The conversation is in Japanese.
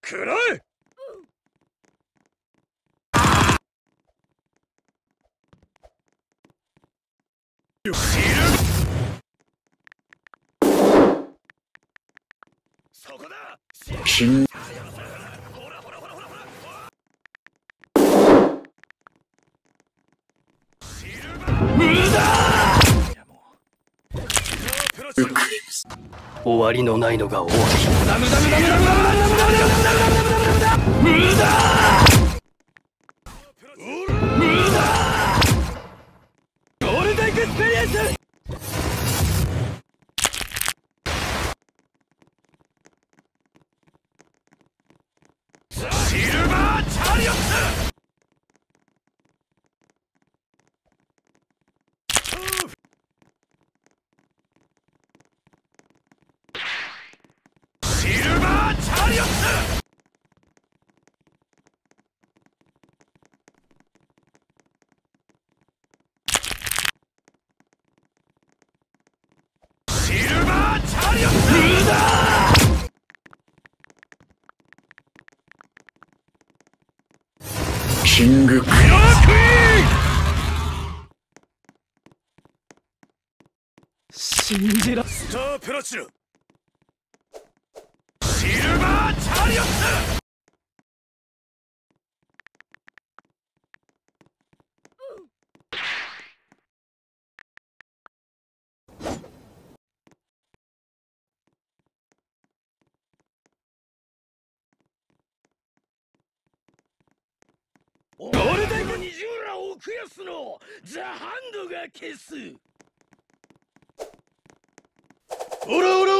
くらえ。そこだ。 金無駄。 終わりのないのが終わり。 無駄。ゴールデンエクスペリエンス。シルバーチャリオット。シルバーチャリオット。シルバーチャリオット。無駄。 キングクイーン信じらスタープラチナ。シルバーチャリオット。ゴールデン二重ら奥安のザ・ハンドが消す。おらおら